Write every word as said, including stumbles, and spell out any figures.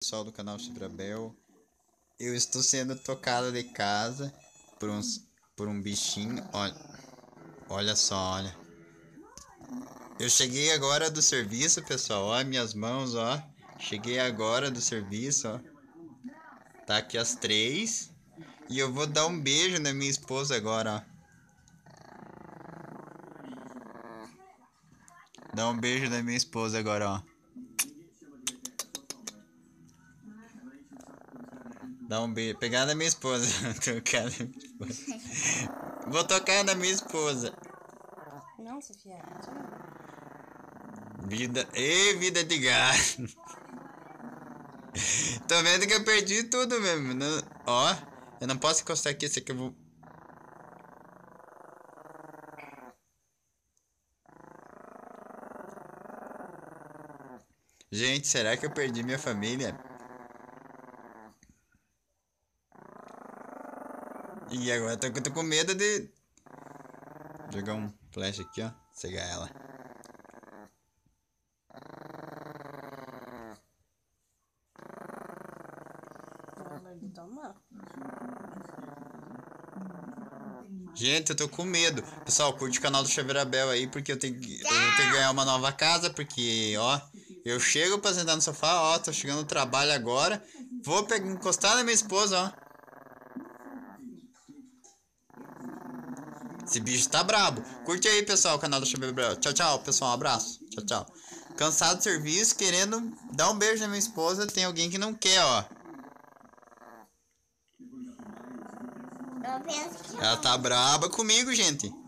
Pessoal do canal Chibrabel, eu estou sendo tocado de casa por uns por um bichinho. Olha, olha só, olha. Eu cheguei agora do serviço, pessoal. Olha minhas mãos, ó. Cheguei agora do serviço, ó. Tá aqui às três e eu vou dar um beijo na minha esposa agora, ó. Dar um beijo na minha esposa agora, ó. Dá um beijo. Pegar na minha esposa. Tocar na minha esposa. Vou tocar na minha esposa. Não, Sofia. Vida. Ei, vida de gato. Tô vendo que eu perdi tudo mesmo. Não... Ó, eu não posso encostar aqui. Esse aqui eu vou. Gente, será que eu perdi minha família? E agora tô, tô com medo de jogar um flash aqui, ó. Cegar ela. Gente, eu tô com medo. Pessoal, curte o canal do Chibrabel aí, porque eu tenho, que, eu tenho que ganhar uma nova casa, porque, ó, eu chego pra sentar no sofá, ó, tô chegando no trabalho agora, vou pegar, encostar na minha esposa, ó. Esse bicho tá brabo. Curte aí, pessoal, o canal do Chibrabel. Tchau, tchau, pessoal, um abraço. Tchau, tchau. Cansado do serviço, querendo dar um beijo na minha esposa, tem alguém que não quer, ó. Eu penso que Ela tá braba comigo, gente.